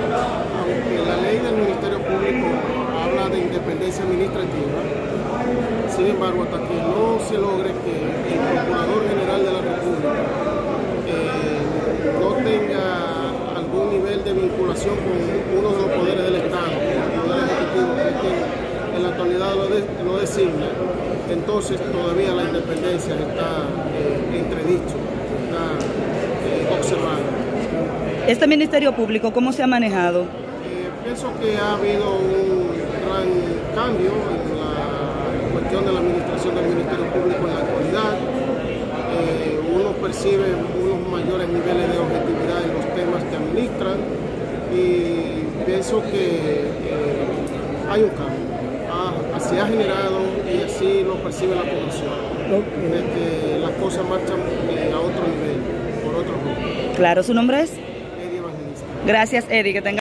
Aunque la ley del Ministerio Público habla de independencia administrativa, sin embargo, hasta que no se logre que el Procurador General de la República no tenga algún nivel de vinculación con uno de los poderes del Estado, el Poder Ejecutivo, que es quien en la actualidad lo designa, entonces todavía la independencia está entredicho, está observada. ¿Este Ministerio Público cómo se ha manejado? Pienso que ha habido un gran cambio en la cuestión de la administración del Ministerio Público en la actualidad. Uno percibe unos mayores niveles de objetividad en los temas que administran y pienso que hay un cambio. Así ha generado y así lo percibe la población, de que las cosas marchan a otro nivel, por otro rumbo. Claro, ¿su nombre es? Eddie Evangelista. Gracias, Eddie, que tenga